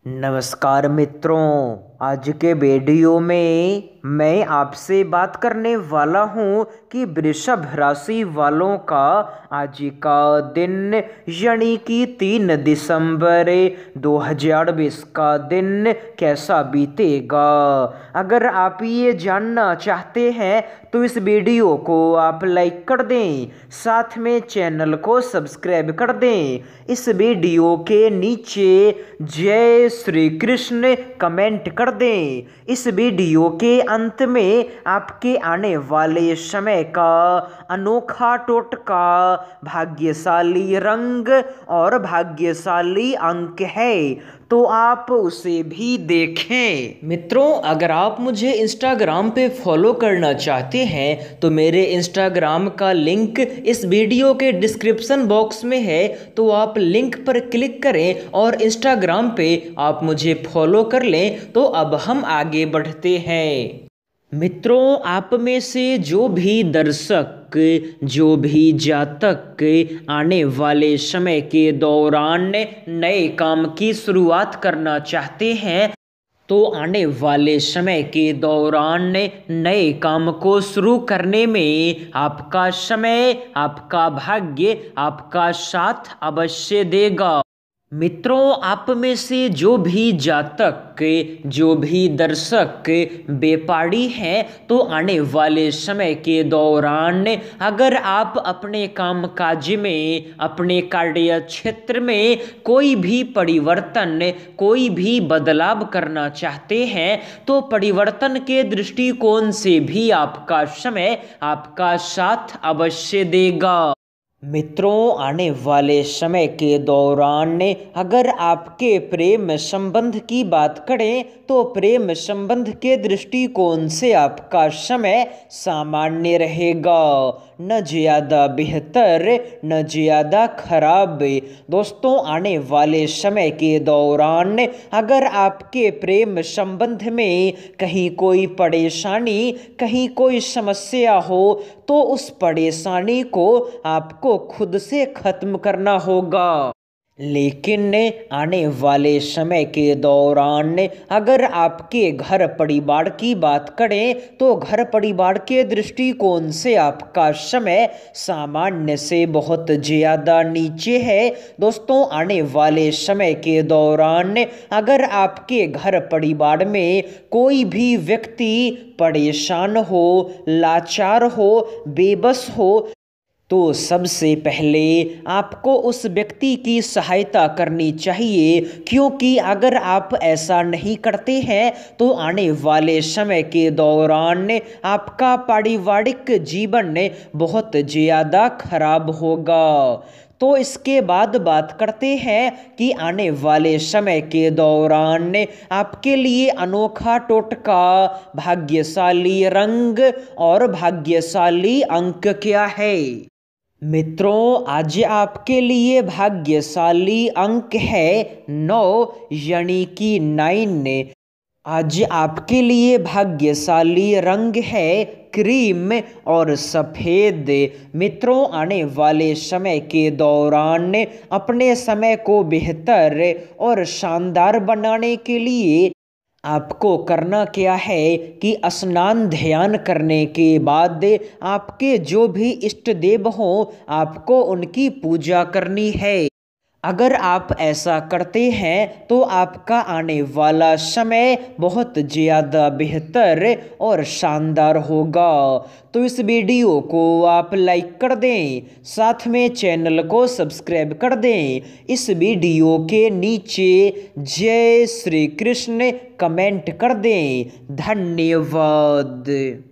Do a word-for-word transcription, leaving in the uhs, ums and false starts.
नमस्कार मित्रों, आज के वीडियो में मैं आपसे बात करने वाला हूं कि वृषभ राशि वालों का आज का दिन यानी कि तीन दिसंबर दो हज़ार बीस का दिन कैसा बीतेगा। अगर आप ये जानना चाहते हैं तो इस वीडियो को आप लाइक कर दें, साथ में चैनल को सब्सक्राइब कर दें। इस वीडियो के नीचे जय श्री कृष्ण कमेंट कर दें। इस वीडियो के अंत में आपके आने वाले समय का अनोखा टोटका, भाग्यशाली रंग और भाग्यशाली अंक है, तो आप उसे भी देखें। मित्रों, अगर आप मुझे इंस्टाग्राम पे फॉलो करना चाहते हैं तो मेरे इंस्टाग्राम का लिंक इस वीडियो के डिस्क्रिप्शन बॉक्स में है, तो आप लिंक पर क्लिक करें और इंस्टाग्राम पे आप मुझे फॉलो कर लें। तो अब हम आगे बढ़ते हैं। मित्रों, आप में से जो भी दर्शक, जो भी जातक आने वाले समय के दौरान नए काम की शुरुआत करना चाहते हैं तो आने वाले समय के दौरान नए काम को शुरू करने में आपका समय, आपका भाग्य आपका साथ अवश्य देगा। मित्रों, आप में से जो भी जातक, जो भी दर्शक व्यापारी हैं तो आने वाले समय के दौरान अगर आप अपने काम काज में, अपने कार्य क्षेत्र में कोई भी परिवर्तन, कोई भी बदलाव करना चाहते हैं तो परिवर्तन के दृष्टिकोण से भी आपका समय आपका साथ अवश्य देगा। मित्रों, आने वाले समय के दौरान अगर आपके प्रेम संबंध की बात करें तो प्रेम संबंध के दृष्टिकोण से आपका समय सामान्य रहेगा, न ज़्यादा बेहतर न ज़्यादा खराब। दोस्तों, आने वाले समय के दौरान अगर आपके प्रेम संबंध में कहीं कोई परेशानी, कहीं कोई समस्या हो तो उस परेशानी को आपको खुद से खत्म करना होगा। लेकिन आने वाले समय के दौरान अगर आपके घर परिवार की बात करें तो घर परिवार के दृष्टिकोण से आपका समय सामान्य से बहुत ज़्यादा नीचे है। दोस्तों, आने वाले समय के दौरान अगर आपके घर परिवार में कोई भी व्यक्ति परेशान हो, लाचार हो, बेबस हो तो सबसे पहले आपको उस व्यक्ति की सहायता करनी चाहिए, क्योंकि अगर आप ऐसा नहीं करते हैं तो आने वाले समय के दौरान आपका पारिवारिक जीवन बहुत ज़्यादा खराब होगा। तो इसके बाद बात करते हैं कि आने वाले समय के दौरान आपके लिए अनोखा टोटका, भाग्यशाली रंग और भाग्यशाली अंक क्या है। मित्रों, आज आपके लिए भाग्यशाली अंक है नौ, यानी कि नाइन। आज आपके लिए भाग्यशाली रंग है क्रीम और सफ़ेद। मित्रों, आने वाले समय के दौरान अपने समय को बेहतर और शानदार बनाने के लिए आपको करना क्या है कि स्नान ध्यान करने के बाद आपके जो भी इष्ट देव हों आपको उनकी पूजा करनी है। अगर आप ऐसा करते हैं तो आपका आने वाला समय बहुत ज़्यादा बेहतर और शानदार होगा। तो इस वीडियो को आप लाइक कर दें, साथ में चैनल को सब्सक्राइब कर दें। इस वीडियो के नीचे जय श्री कृष्ण कमेंट कर दें। धन्यवाद।